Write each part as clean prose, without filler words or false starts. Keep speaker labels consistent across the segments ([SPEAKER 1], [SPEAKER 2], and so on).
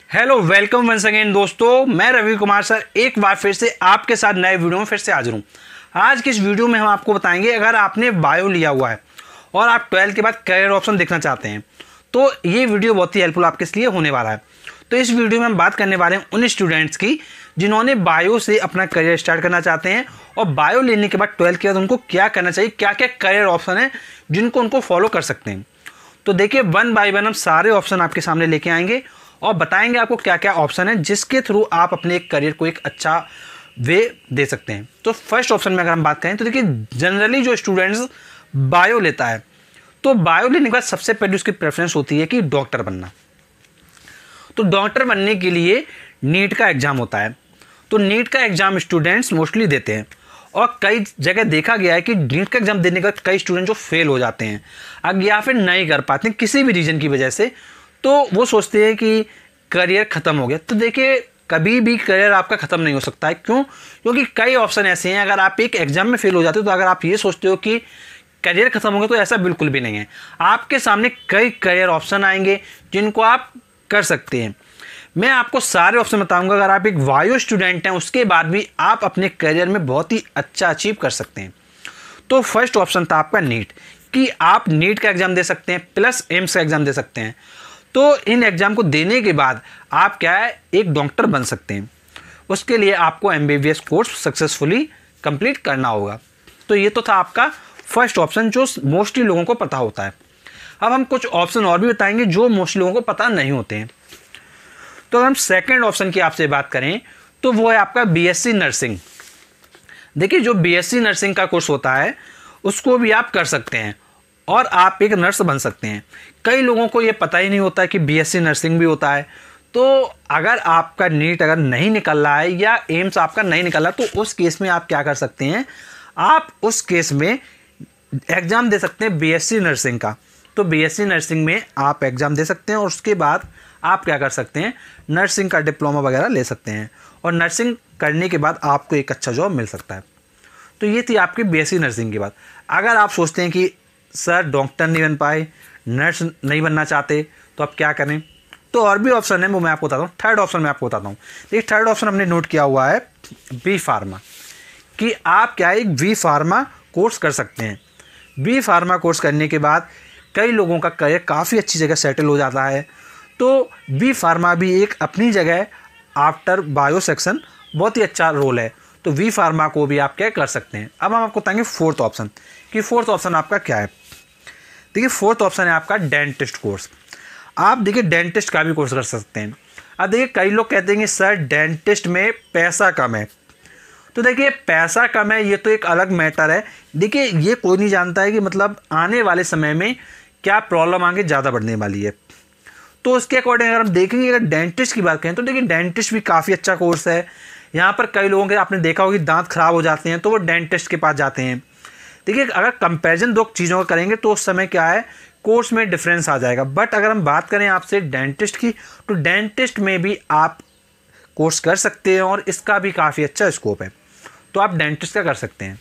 [SPEAKER 1] Hello welcome once again दोस्तों, मैं Ravi Kumar sir एक बार फिर से आपके साथ नए वीडियो में फिर से हाजिर हूँ। आज की इस वीडियो में हम आपको बताएंगे, अगर आपने बायो लिया हुआ है और आप 12th के बाद करियर ऑप्शन देखना चाहते हैं तो ये वीडियो बहुत ही हेल्पफुल आपके लिए होने वाला है। तो इस वीडियो में हम बात करने वाले हैं उन स्टूडेंट्स की जिन्होंने बायो से अपना करियर स्टार्ट करना चाहते हैं और बायो लेने के बाद 12th के बाद उनको क्या करना चाहिए, क्या क्या करियर ऑप्शन है जिनको उनको फॉलो कर सकते हैं। तो देखिए, वन बाय वन हम सारे ऑप्शन आपके सामने लेके आएंगे और बताएंगे आपको क्या क्या ऑप्शन है जिसके थ्रू आप अपने एक करियर को एक अच्छा वे दे सकते हैं। तो फर्स्ट ऑप्शन में अगर हम बात करें तो देखिए, जनरली जो स्टूडेंट्स बायो लेता है तो बायो लेने के बाद सबसे पहले उसकी प्रेफरेंस होती है कि डॉक्टर बनना। तो डॉक्टर बनने के लिए नीट का एग्ज़ाम होता है। तो नीट का एग्ज़ाम स्टूडेंट्स मोस्टली देते हैं और कई जगह देखा गया है कि नीट का एग्ज़ाम देने के बाद कई स्टूडेंट जो फेल हो जाते हैं अब या फिर नहीं कर पाते किसी भी रीज़न की वजह से, तो वो सोचते हैं कि करियर ख़त्म हो गया। तो देखिए, कभी भी करियर आपका ख़त्म नहीं हो सकता है। क्यों? क्योंकि कई ऑप्शन ऐसे हैं। अगर आप एक एग्ज़ाम में फेल हो जाते हो तो अगर आप ये सोचते हो कि करियर ख़त्म हो गया, तो ऐसा बिल्कुल भी नहीं है। आपके सामने कई करियर ऑप्शन आएंगे जिनको आप कर सकते हैं। मैं आपको सारे ऑप्शन बताऊंगा। अगर आप एक बायो स्टूडेंट हैं उसके बाद भी आप अपने करियर में बहुत ही अच्छा अचीव कर सकते हैं। तो फर्स्ट ऑप्शन था आपका नीट, कि आप नीट का एग्ज़ाम दे सकते हैं प्लस एम्स का एग्ज़ाम दे सकते हैं। तो इन एग्ज़ाम को देने के बाद आप क्या है, एक डॉक्टर बन सकते हैं। उसके लिए आपको MBBS कोर्स सक्सेसफुली कंप्लीट करना होगा। तो ये तो था आपका फर्स्ट ऑप्शन जो मोस्टली लोगों को पता होता है। अब हम कुछ ऑप्शन और भी बताएंगे जो मोस्टली लोगों को पता नहीं होते हैं। तो अगर हम सेकेंड ऑप्शन की आपसे बात करें तो वो है आपका BSc नर्सिंग। देखिए, जो BSc नर्सिंग का कोर्स होता है उसको भी आप कर सकते हैं और आप एक नर्स बन सकते हैं। कई लोगों को ये पता ही नहीं होता है कि BSc नर्सिंग भी होता है। तो अगर आपका नीट अगर नहीं निकल रहा है या एम्स आपका नहीं निकल रहा, तो उस केस में आप क्या कर सकते हैं, आप उस केस में एग्ज़ाम दे सकते हैं BSc नर्सिंग का। तो BSc नर्सिंग में आप एग्ज़ाम दे सकते हैं और उसके बाद आप क्या कर सकते हैं, नर्सिंग का डिप्लोमा वगैरह ले सकते हैं और नर्सिंग करने के बाद आपको एक अच्छा जॉब मिल सकता है। तो ये थी आपकी BSc नर्सिंग की बात। अगर आप सोचते हैं कि सर डॉक्टर नहीं बन पाए, नर्स नहीं बनना चाहते, तो आप क्या करें, तो और भी ऑप्शन है, वो मैं आपको बताता हूँ। थर्ड ऑप्शन मैं आपको बताता हूँ। देखिए, थर्ड ऑप्शन हमने नोट किया हुआ है B फार्मा, कि आप क्या है, एक B फार्मा कोर्स कर सकते हैं। B फार्मा कोर्स करने के बाद कई लोगों का करियर काफ़ी अच्छी जगह सेटल हो जाता है। तो B फार्मा भी एक अपनी जगह आफ्टर बायो सेक्शन बहुत ही अच्छा रोल है। तो B फार्मा को भी आप क्या कर सकते हैं। अब हम आपको बताएंगे फोर्थ ऑप्शन, कि फोर्थ ऑप्शन आपका क्या है। देखिए, फोर्थ ऑप्शन है आपका डेंटिस्ट कोर्स। आप देखिए डेंटिस्ट का भी कोर्स कर सकते हैं। अब देखिए, कई लोग कहते हैं कि सर डेंटिस्ट में पैसा कम है। तो देखिए, पैसा कम है ये तो एक अलग मैटर है। देखिए, ये कोई नहीं जानता है कि मतलब आने वाले समय में क्या प्रॉब्लम आगे ज़्यादा बढ़ने वाली है। तो उसके अकॉर्डिंग अगर हम देखेंगे, अगर डेंटिस्ट की बात करें तो देखिए, डेंटिस्ट भी काफ़ी अच्छा कोर्स है। यहाँ पर कई लोगों के आपने देखा होगा कि दांत खराब हो जाते हैं तो वो डेंटिस्ट के पास जाते हैं। देखिए, अगर कंपैरिजन दो चीज़ों का करेंगे तो उस समय क्या है, कोर्स में डिफरेंस आ जाएगा। बट अगर हम बात करें आपसे डेंटिस्ट की, तो डेंटिस्ट में भी आप कोर्स कर सकते हैं और इसका भी काफ़ी अच्छा स्कोप है। तो आप डेंटिस्ट का कर सकते हैं।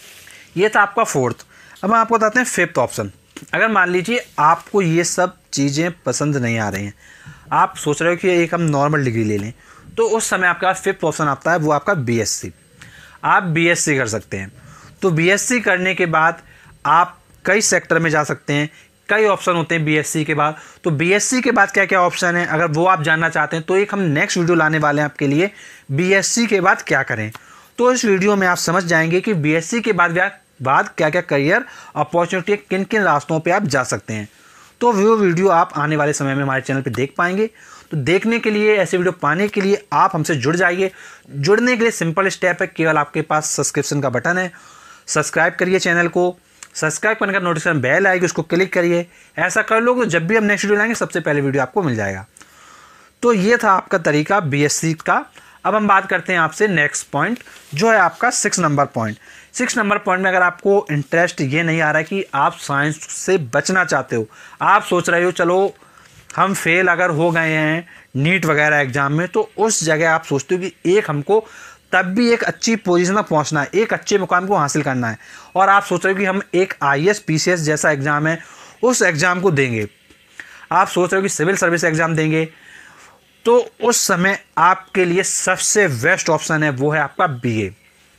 [SPEAKER 1] ये था आपका फोर्थ। अब हम आपको बताते हैं फिफ्थ ऑप्शन। अगर मान लीजिए आपको ये सब चीज़ें पसंद नहीं आ रही हैं, आप सोच रहे हो कि एक हम नॉर्मल डिग्री ले लें, तो उस समय आपका फिफ्थ ऑप्शन आता है, वो आपका BSc। आप BSc कर सकते हैं। तो BSc करने के बाद आप कई सेक्टर में जा सकते हैं। कई ऑप्शन होते हैं BSc के बाद। तो BSc के बाद क्या क्या ऑप्शन है, अगर वो आप जानना चाहते हैं तो एक हम नेक्स्ट वीडियो लाने वाले हैं आपके लिए, BSc के बाद क्या करें। तो इस वीडियो में आप समझ जाएंगे कि BSc के बाद क्या क्या करियर अपॉर्चुनिटी, किन किन रास्तों पे आप जा सकते हैं। तो वो वीडियो आप आने वाले समय में हमारे चैनल पे देख पाएंगे। तो देखने के लिए, ऐसे वीडियो पाने के लिए आप हमसे जुड़ जाइए। जुड़ने के लिए सिंपल स्टेप है, केवल आपके पास सब्सक्रिप्शन का बटन है। सब्सक्राइब करिए चैनल को। सब्सक्राइब करने का नोटिफिकेशन बेल आएगी, उसको क्लिक करिए। ऐसा कर लो तो जब भी हम नेक्स्ट वीडियो लाएंगे सबसे पहले वीडियो आपको मिल जाएगा। तो ये था आपका तरीका BSc का। अब हम बात करते हैं आपसे नेक्स्ट पॉइंट, जो है आपका 6 नंबर पॉइंट। 6 नंबर पॉइंट में अगर आपको इंटरेस्ट ये नहीं आ रहा है कि आप साइंस से बचना चाहते हो, आप सोच रहे हो चलो हम फेल अगर हो गए हैं नीट वगैरह एग्ज़ाम में, तो उस जगह आप सोचते हो कि एक हमको तब भी एक अच्छी पोजीशन तक पहुंचना है, एक अच्छे मुकाम को हासिल करना है, और आप सोच रहे हो कि हम एक IAS PCS जैसा एग्ज़ाम है उस एग्ज़ाम को देंगे। आप सोच रहे हो कि सिविल सर्विस एग्ज़ाम देंगे, तो उस समय आपके लिए सबसे बेस्ट ऑप्शन है वो है आपका बीए,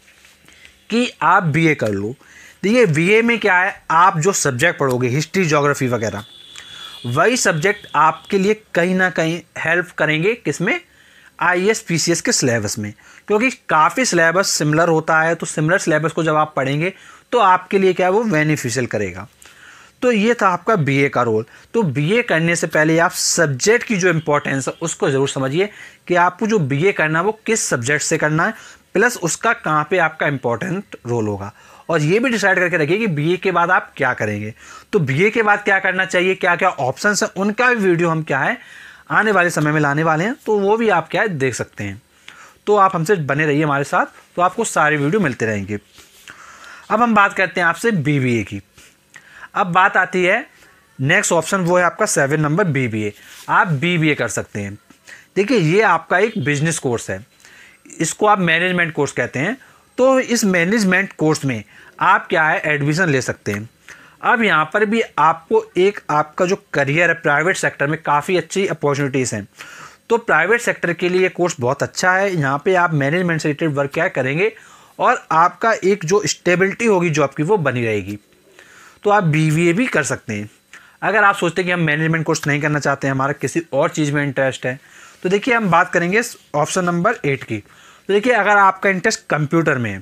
[SPEAKER 1] कि आप बीए कर लो। देखिए बीए में क्या है, आप जो सब्जेक्ट पढ़ोगे हिस्ट्री ज्योग्राफी वगैरह, वही सब्जेक्ट आपके लिए कहीं ना कहीं हेल्प करेंगे किसमें, आईएएस पीसीएस के सिलेबस में, क्योंकि काफ़ी सिलेबस सिमिलर होता है। तो सिमिलर सिलेबस को जब आप पढ़ेंगे तो आपके लिए क्या है वो बेनिफिशियल करेगा। तो ये था आपका बीए का रोल। तो बीए करने से पहले आप सब्जेक्ट की जो इम्पोर्टेंस है उसको ज़रूर समझिए कि आपको जो बीए करना है वो किस सब्जेक्ट से करना है, प्लस उसका कहाँ पे आपका इम्पोर्टेंट रोल होगा। और ये भी डिसाइड करके रखिए कि बीए के बाद आप क्या करेंगे। तो बीए के बाद क्या करना चाहिए, क्या क्या ऑप्शंस हैं, उनका भी वीडियो हम क्या है आने वाले समय में लाने वाले हैं। तो वो भी आप क्या है देख सकते हैं। तो आप हमसे बने रहिए हमारे साथ, तो आपको सारे वीडियो मिलते रहेंगे। अब हम बात करते हैं आपसे बीबीए की। अब बात आती है नेक्स्ट ऑप्शन, वो है आपका 7 नंबर बीबीए। आप बीबीए कर सकते हैं। देखिए ये आपका एक बिजनेस कोर्स है, इसको आप मैनेजमेंट कोर्स कहते हैं। तो इस मैनेजमेंट कोर्स में आप क्या है एडमिशन ले सकते हैं। अब यहाँ पर भी आपको एक आपका जो करियर है प्राइवेट सेक्टर में काफ़ी अच्छी अपॉर्चुनिटीज़ हैं। तो प्राइवेट सेक्टर के लिए ये कोर्स बहुत अच्छा है। यहाँ पे आप मैनेजमेंट से रिलेटेड वर्क क्या करेंगे और आपका एक जो स्टेबिलिटी होगी जॉब की वो बनी रहेगी। तो आप बीबीए भी कर सकते हैं। अगर आप सोचते हैं कि हम मैनेजमेंट कोर्स नहीं करना चाहते हैं, हमारा किसी और चीज़ में इंटरेस्ट है, तो देखिए हम बात करेंगे ऑप्शन नंबर 8 की। तो देखिए अगर आपका इंटरेस्ट कंप्यूटर में है,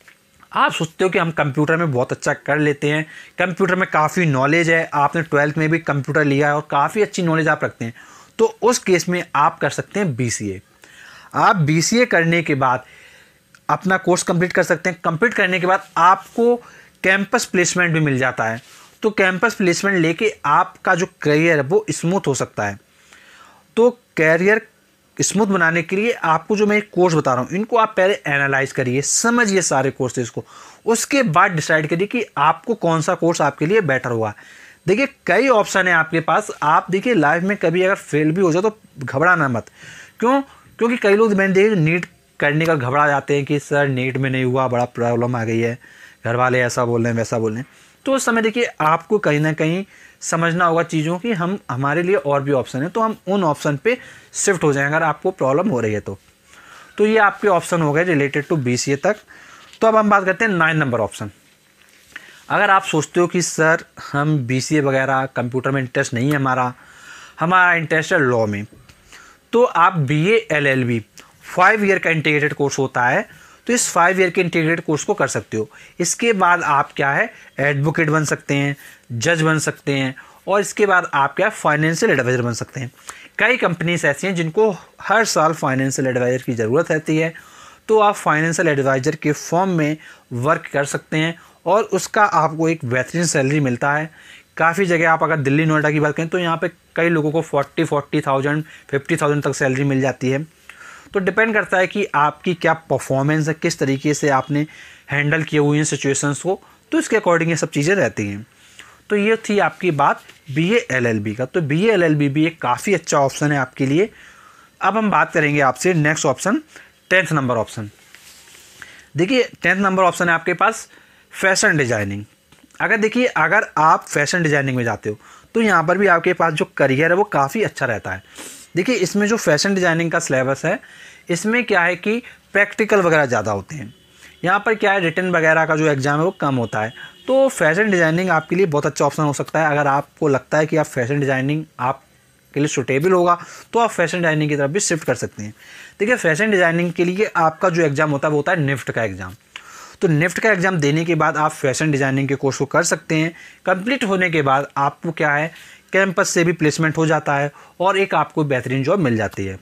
[SPEAKER 1] आप सोचते हो कि हम कंप्यूटर में बहुत अच्छा कर लेते हैं, कंप्यूटर में काफ़ी नॉलेज है, आपने 12th में भी कंप्यूटर लिया है और काफ़ी अच्छी नॉलेज आप रखते हैं, तो उस केस में आप कर सकते हैं बीसीए। आप बीसीए करने के बाद अपना कोर्स कंप्लीट कर सकते हैं। कंप्लीट करने के बाद आपको कैंपस प्लेसमेंट भी मिल जाता है। तो कैंपस प्लेसमेंट लेके आपका जो करियर है वो स्मूथ हो सकता है। तो करियर स्मूथ बनाने के लिए आपको जो मैं कोर्स बता रहा हूँ इनको आप पहले एनालाइज करिए, समझिए सारे कोर्सेज को, उसके बाद डिसाइड करिए कि आपको कौन सा कोर्स आपके लिए बेटर होगा। देखिए कई ऑप्शन है आपके पास। आप देखिए लाइफ में कभी अगर फेल भी हो जाए तो घबराना मत। क्यों? क्योंकि कई लोग मैंने देखे नीट करने का घबरा जाते हैं कि सर नीट में नहीं हुआ, बड़ा प्रॉब्लम आ गई है, घर वाले ऐसा बोल रहे हैं वैसा बोल रहे हैं। तो उस समय देखिए आपको कहीं ना कहीं समझना होगा चीज़ों की, हम हमारे लिए और भी ऑप्शन है, तो हम उन ऑप्शन पे शिफ्ट हो जाएं अगर आपको प्रॉब्लम हो रही है तो ये आपके ऑप्शन हो गए रिलेटेड टू बीसीए तक। तो अब हम बात करते हैं 9 नंबर ऑप्शन। अगर आप सोचते हो कि सर हम बीसीए वगैरह कंप्यूटर में इंटरेस्ट नहीं है, हमारा इंटरेस्ट है लॉ में, तो आप बीए एलएलबी 5 ईयर का इंटीग्रेटेड कोर्स होता है, तो इस 5 ईयर के इंटीग्रेटेड कोर्स को कर सकते हो। इसके बाद आप क्या है एडवोकेट बन सकते हैं, जज बन सकते हैं, और इसके बाद आप क्या फाइनेंशियल एडवाइज़र बन सकते हैं। कई कंपनीज ऐसी हैं जिनको हर साल फाइनेंशियल एडवाइज़र की ज़रूरत रहती है, तो आप फाइनेंशियल एडवाइज़र के फॉर्म में वर्क कर सकते हैं और उसका आपको एक बेहतरीन सैलरी मिलता है। काफ़ी जगह आप अगर दिल्ली नोएडा की बात करें तो यहाँ पे कई लोगों को 40,000 50,000 तक सैलरी मिल जाती है। तो डिपेंड करता है कि आपकी क्या परफॉर्मेंस है, किस तरीके से आपने हैंडल किए हुए हैं सिचुएशंस को, तो इसके अकॉर्डिंग ये सब चीज़ें रहती हैं। तो ये थी आपकी बात बीए एलएलबी का। तो बीए एलएलबी भी एक काफ़ी अच्छा ऑप्शन है आपके लिए। अब हम बात करेंगे आपसे next option 10th number option. देखिए 10th नंबर ऑप्शन है आपके पास फैशन डिज़ाइनिंग। अगर आप फैशन डिज़ाइनिंग में जाते हो तो यहाँ पर भी आपके पास जो करियर है वो काफ़ी अच्छा रहता है। देखिए इसमें जो फैशन डिज़ाइनिंग का सिलेबस है इसमें क्या है कि प्रैक्टिकल वगैरह ज़्यादा होते हैं। यहाँ पर क्या है रिटन वगैरह का जो एग्ज़ाम है वो कम होता है। तो फैशन डिज़ाइनिंग आपके लिए बहुत अच्छा ऑप्शन हो सकता है। अगर आपको लगता है कि आप फैशन डिज़ाइनिंग आपके लिए सूटेबल होगा तो आप फैशन डिज़ाइनिंग की तरफ भी शिफ्ट कर सकते हैं। देखिए फैशन डिज़ाइनिंग के लिए आपका जो एग्ज़ाम होता है वो होता है निफ्ट का एग्ज़ाम। तो निफ्ट का एग्ज़ाम देने के बाद आप फैशन डिज़ाइनिंग के कोर्स को कर सकते हैं। कंप्लीट होने के बाद आपको क्या है कैंपस से भी प्लेसमेंट हो जाता है और एक आपको बेहतरीन जॉब मिल जाती है।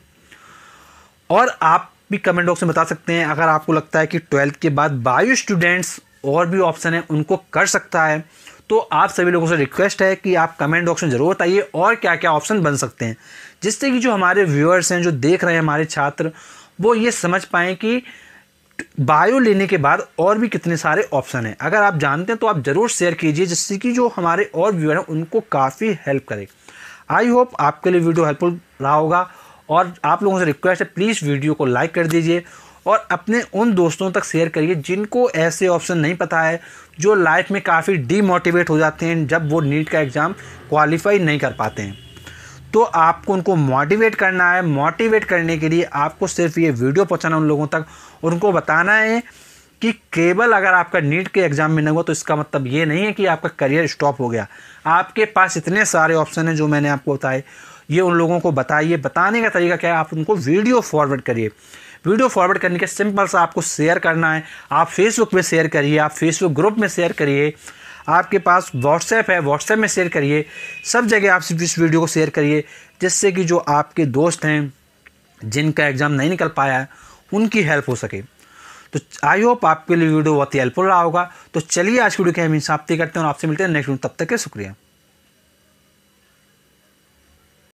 [SPEAKER 1] और आप भी कमेंट बॉक्स में बता सकते हैं अगर आपको लगता है कि 12th के बाद बायो स्टूडेंट्स और भी ऑप्शन है उनको कर सकता है, तो आप सभी लोगों से रिक्वेस्ट है कि आप कमेंट बॉक्स में ज़रूर बताइए और क्या क्या ऑप्शन बन सकते हैं, जिससे कि जो हमारे व्यूअर्स हैं जो देख रहे हैं हमारे छात्र वो ये समझ पाएँ कि बायो लेने के बाद और भी कितने सारे ऑप्शन हैं। अगर आप जानते हैं तो आप ज़रूर शेयर कीजिए, जिससे कि जो हमारे और व्यूअर हैं उनको काफ़ी हेल्प करे। आई होप आपके लिए वीडियो हेल्पफुल रहा होगा और आप लोगों से रिक्वेस्ट है प्लीज़ वीडियो को लाइक कर दीजिए और अपने उन दोस्तों तक शेयर करिए जिनको ऐसे ऑप्शन नहीं पता है, जो लाइफ में काफ़ी डीमोटिवेट हो जाते हैं जब वो नीट का एग्ज़ाम क्वालिफाई नहीं कर पाते हैं। तो आपको उनको मोटिवेट करना है। मोटिवेट करने के लिए आपको सिर्फ ये वीडियो पहुंचाना उन लोगों तक और उनको बताना है कि केवल अगर आपका नीट के एग्ज़ाम में नहीं हुआ तो इसका मतलब ये नहीं है कि आपका करियर स्टॉप हो गया। आपके पास इतने सारे ऑप्शन हैं जो मैंने आपको बताए, ये उन लोगों को बताइए। बताने का तरीका क्या है, आप उनको वीडियो फॉरवर्ड करिए। वीडियो फॉरवर्ड करने के सिंपल सा आपको शेयर करना है। आप फेसबुक पे शेयर करिए, आप फेसबुक ग्रुप में शेयर करिए, आपके पास व्हाट्सएप है व्हाट्सएप में शेयर करिए। सब जगह आप इस वीडियो को शेयर करिए, जिससे कि जो आपके दोस्त हैं जिनका एग्ज़ाम नहीं निकल पाया है उनकी हेल्प हो सके। तो आई होप आपके लिए वीडियो बहुत ही हेल्पफुल रहा होगा। तो चलिए आज की वीडियो की हम समाप्ति करते हैं और आपसे मिलते हैं नेक्स्ट वीडियो। तब तक के शुक्रिया।